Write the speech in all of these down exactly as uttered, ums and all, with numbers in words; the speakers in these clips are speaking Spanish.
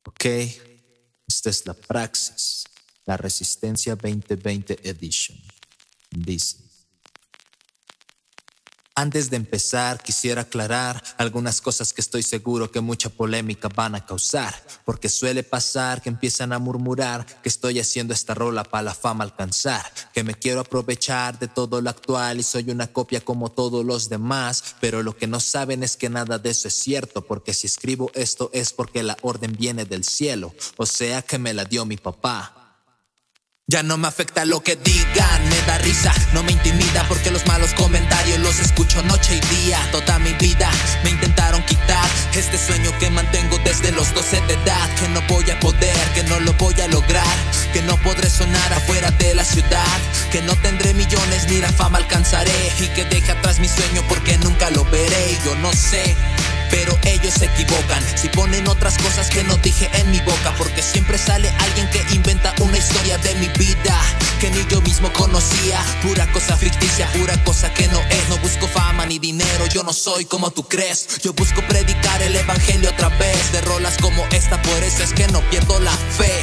Ok, esta es la praxis, la Resistencia veinte veinte Edition. Dice: antes de empezar quisiera aclarar algunas cosas que estoy seguro que mucha polémica van a causar, porque suele pasar que empiezan a murmurar que estoy haciendo esta rola para la fama alcanzar, que me quiero aprovechar de todo lo actual y soy una copia como todos los demás, pero lo que no saben es que nada de eso es cierto, porque si escribo esto es porque la orden viene del cielo, o sea que me la dio mi papá. Ya no me afecta lo que digan, me da risa, no me intimida, porque los malos comentarios los escucho noche y día. Toda mi vida me intentaron quitar este sueño que mantengo desde los doce de edad, que no voy a poder, que no lo voy a lograr, que no podré sonar afuera de la ciudad, que no tendré millones ni la fama alcanzaré, y que deje atrás mi sueño porque nunca lo veré. Y yo no sé, pero ellos se equivocan si ponen otras cosas que no dije en mi boca, porque siempre sale alguien que inventa una historia de mi vida que ni yo mismo conocía. Pura cosa ficticia, pura cosa que no es. No busco fama ni dinero, yo no soy como tú crees. Yo busco predicar el evangelio a través de rolas como esta, por eso es que no pierdo la fe.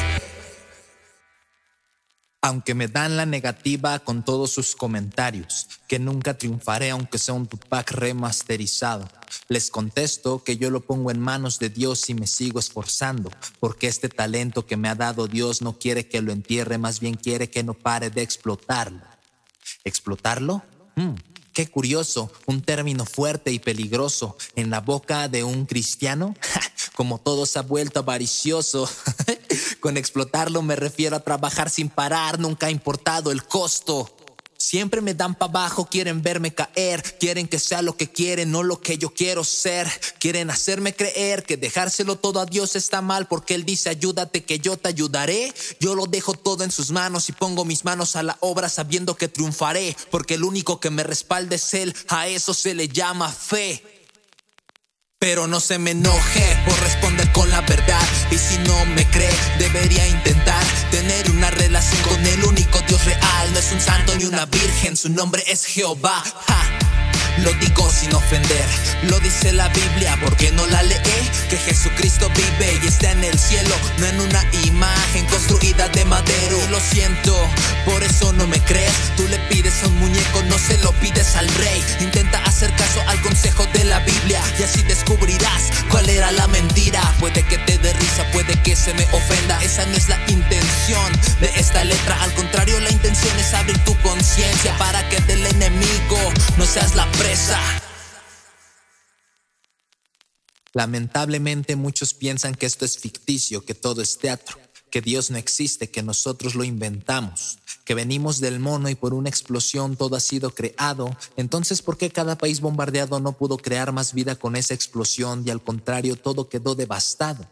Aunque me dan la negativa con todos sus comentarios, que nunca triunfaré aunque sea un Tupac remasterizado, les contesto que yo lo pongo en manos de Dios y me sigo esforzando, porque este talento que me ha dado Dios no quiere que lo entierre, más bien quiere que no pare de explotarlo. ¿Explotarlo? Hmm, qué curioso, un término fuerte y peligroso en la boca de un cristiano. Como todo se ha vuelto avaricioso. Con explotarlo me refiero a trabajar sin parar, nunca ha importado el costo. Siempre me dan pa' abajo, quieren verme caer, quieren que sea lo que quieren, no lo que yo quiero ser. Quieren hacerme creer que dejárselo todo a Dios está mal, porque Él dice ayúdate que yo te ayudaré. Yo lo dejo todo en sus manos y pongo mis manos a la obra sabiendo que triunfaré, porque el único que me respalda es Él, a eso se le llama fe. Pero no se me enoje por responder con la verdad, y si no me cree debería intentar tener una relación con el único Dios real. No es un santo ni una virgen, su nombre es Jehová. ¡Ja! Lo digo sin ofender, lo dice la Biblia, porque no la lee, que Jesucristo vive y está en el cielo, no en una imagen construida de madero. Y lo siento, por eso no me crees. Tú le pides a un muñeco, no se lo pides al rey. Intenta hacer caso al consejo de la Biblia y así descubrirás cuál era la mentira. Puede que te dé risa, puede que se me ofenda, esa no es la intención de esta letra. Al contrario, la intención es abrir tu conciencia para que del enemigo no seas la presa. Lamentablemente muchos piensan que esto es ficticio, que todo es teatro, que Dios no existe, que nosotros lo inventamos, que venimos del mono y por una explosión todo ha sido creado. Entonces, ¿por qué cada país bombardeado no pudo crear más vida con esa explosión y al contrario todo quedó devastado?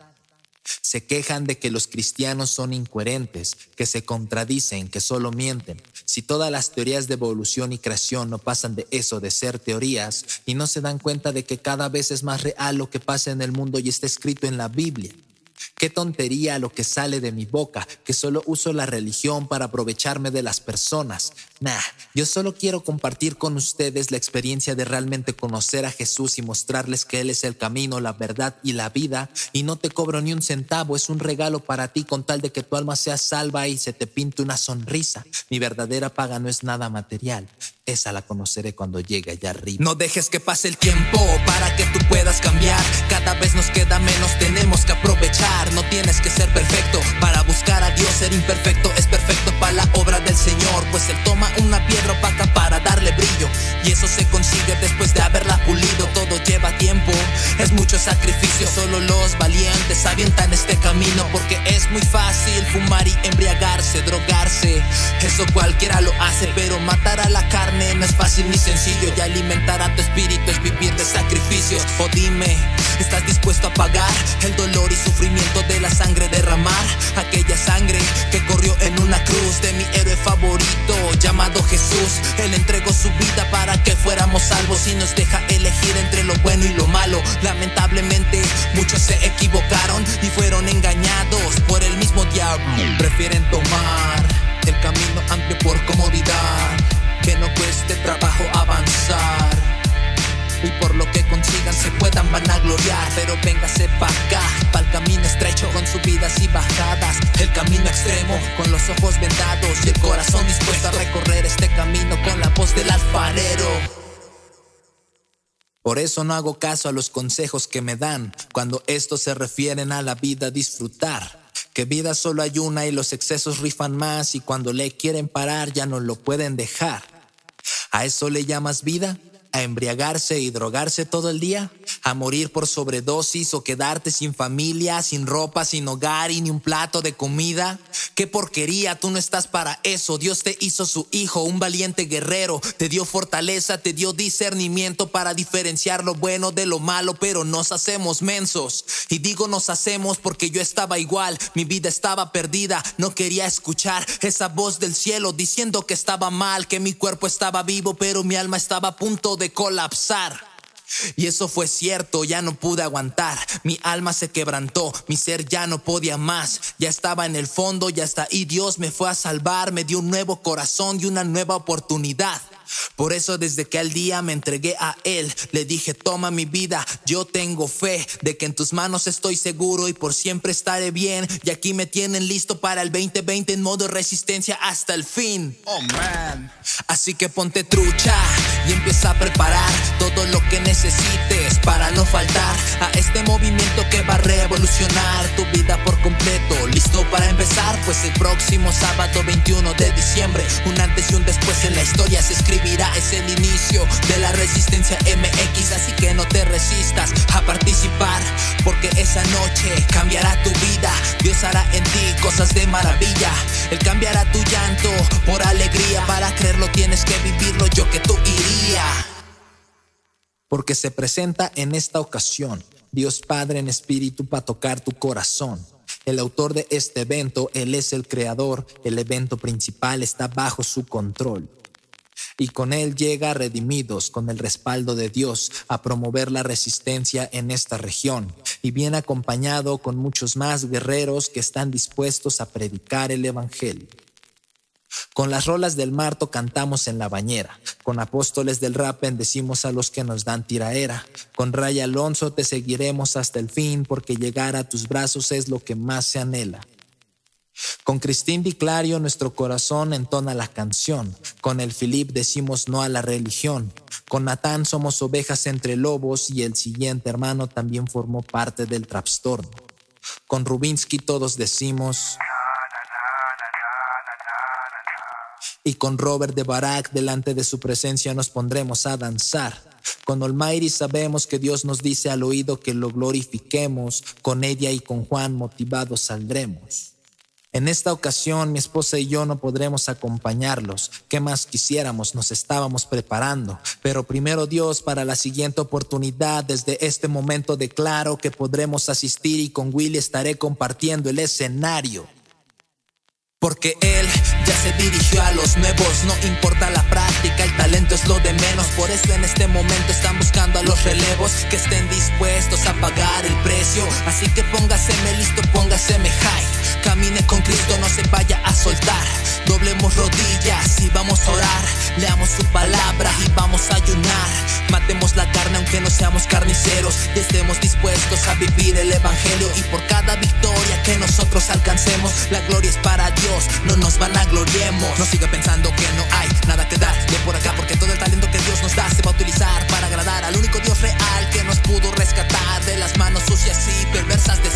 Se quejan de que los cristianos son incoherentes, que se contradicen, que solo mienten. Si todas las teorías de evolución y creación no pasan de eso, de ser teorías, y no se dan cuenta de que cada vez es más real lo que pasa en el mundo y está escrito en la Biblia. Qué tontería lo que sale de mi boca, que solo uso la religión para aprovecharme de las personas. Nah, yo solo quiero compartir con ustedes la experiencia de realmente conocer a Jesús y mostrarles que Él es el camino, la verdad y la vida. Y no te cobro ni un centavo, es un regalo para ti con tal de que tu alma sea salva y se te pinte una sonrisa. Mi verdadera paga no es nada material, esa la conoceré cuando llegue allá arriba. No dejes que pase el tiempo para que tú puedas cambiar. Cada vez nos queda menos, tenemos que aprovechar. No tienes que ser perfecto para buscar a Dios. Ser imperfecto es perfecto para la obra del Señor, pues Él toma una piedra opaca para darle brillo, y eso se consigue después de haberla pulido. Todo lleva tiempo, es mucho sacrificio. Solo los valientes avientan este camino, porque es muy fácil fumar y embriagarse, drogarse. Eso cualquiera lo hace, pero matar a la carne no es fácil ni sencillo, y alimentar a tu espíritu es vivir de sacrificios. O dime, ¿estás dispuesto a pagar el dolor y sufrimiento de la sangre derramar? Aquella sangre que corrió en una cruz de mi héroe favorito llamado Jesús. Él entregó su vida para que fuéramos salvos y nos deja elegir entre lo bueno y lo malo. Lamentablemente muchos se equivocaron y fueron engañados por el mismo diablo. Prefieren tomar el camino amplio por comodidad, que no cueste trabajo avanzar, y por lo que consigan se puedan vanagloriar. Pero pero véngase pa' acá, pa'l camino estrecho con subidas y bajadas, el camino extremo con los ojos vendados y el corazón dispuesto a recorrer este camino con la voz del alfarero. Por eso no hago caso a los consejos que me dan cuando estos se refieren a la vida disfrutar. Que vida solo hay una y los excesos rifan más, y cuando le quieren parar ya no lo pueden dejar. ¿A eso le llamas vida? ¿A embriagarse y drogarse todo el día? ¿A morir por sobredosis o quedarte sin familia, sin ropa, sin hogar y ni un plato de comida? ¡Qué porquería! Tú no estás para eso. Dios te hizo su hijo, un valiente guerrero. Te dio fortaleza, te dio discernimiento para diferenciar lo bueno de lo malo, pero nos hacemos mensos. Y digo nos hacemos porque yo estaba igual. Mi vida estaba perdida. No quería escuchar esa voz del cielo diciendo que estaba mal, que mi cuerpo estaba vivo, pero mi alma estaba a punto de de colapsar. Y eso fue cierto, ya no pude aguantar. Mi alma se quebrantó, mi ser ya no podía más. Ya estaba en el fondo y hasta ahí Dios me fue a salvar. Me dio un nuevo corazón y una nueva oportunidad. Por eso desde que al día me entregué a Él, le dije toma mi vida, yo tengo fe de que en tus manos estoy seguro y por siempre estaré bien. Y aquí me tienen listo para el veinte veinte en modo resistencia hasta el fin. Oh man. Así que ponte trucha y empieza a preparar todo lo que necesites para no faltar a este movimiento que va a revolucionar tu vida por completo. ¿Listo para empezar? Pues el próximo sábado veintiuno de diciembre, un antes y un después en la historia se escribirá. Es el inicio de la resistencia M X, así que no te resistas a participar, porque esa noche cambiará tu vida. Dios hará en ti cosas de maravilla. Él cambiará tu llanto por alegría. Para creerlo tienes que vivirlo, yo que tú iría. Porque se presenta en esta ocasión Dios Padre en espíritu para tocar tu corazón. El autor de este evento, Él es el creador. El evento principal está bajo su control. Y con Él llega redimidos con el respaldo de Dios a promover la resistencia en esta región, y viene acompañado con muchos más guerreros que están dispuestos a predicar el evangelio. Con las rolas del Marto cantamos en la bañera, con apóstoles del rap bendecimos a los que nos dan tiraera. Con Ray Alonso te seguiremos hasta el fin, porque llegar a tus brazos es lo que más se anhela. Con Cristín Di Clario nuestro corazón entona la canción. Con el Philip decimos no a la religión. Con Natán somos ovejas entre lobos, y el siguiente hermano también formó parte del trastorno. Con Rubinsky todos decimos. Y con Robert de Barak delante de su presencia nos pondremos a danzar. Con Almighty sabemos que Dios nos dice al oído que lo glorifiquemos. Con ella y con Juan motivados saldremos. En esta ocasión mi esposa y yo no podremos acompañarlos. ¿Qué más quisiéramos? Nos estábamos preparando. Pero primero Dios, para la siguiente oportunidad, desde este momento declaro que podremos asistir, y con Willy estaré compartiendo el escenario. Porque Él ya se dirigió a los nuevos, no importa la práctica, el talento es lo de menos. Por eso en este momento están buscando a los relevos que estén dispuestos a pagar el precio. Así que póngaseme listo, póngaseme high. Camine con Cristo, no se vaya a soltar. Doblemos rodillas y vamos a orar. Leamos su palabra y vamos a ayunar. Matemos la carne aunque no seamos carniceros, y estemos dispuestos a vivir el evangelio. Y por cada victoria que nosotros alcancemos, la gloria es para Dios, no nos vanagloriemos. No siga pensando que no hay nada que dar de por acá, porque todo el talento que Dios nos da se va a utilizar para agradar al único Dios real que nos pudo rescatar de las manos sucias y perversas de